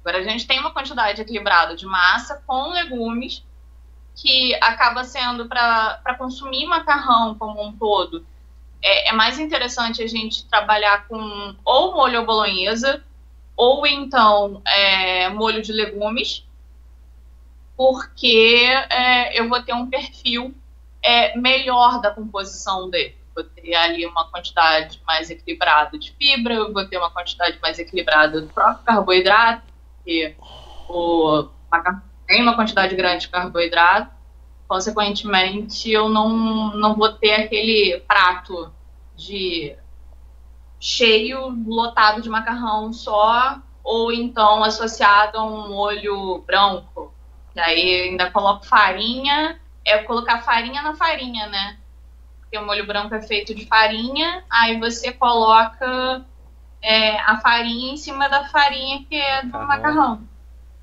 Agora a gente tem uma quantidade equilibrada de massa com legumes, que acaba sendo para consumir macarrão como um todo. É mais interessante a gente trabalhar com ou molho bolonhesa, ou então molho de legumes, porque eu vou ter um perfil melhor da composição dele. Vou ter ali uma quantidade mais equilibrada de fibra, eu vou ter uma quantidade mais equilibrada do próprio carboidrato, porque o macarrão tem uma quantidade grande de carboidrato, consequentemente eu não vou ter aquele prato de cheio, lotado de macarrão só, ou então associado a um molho branco. E aí ainda coloco farinha, colocar farinha na farinha, né? Porque o molho branco é feito de farinha, aí você coloca a farinha em cima da farinha que é do macarrão.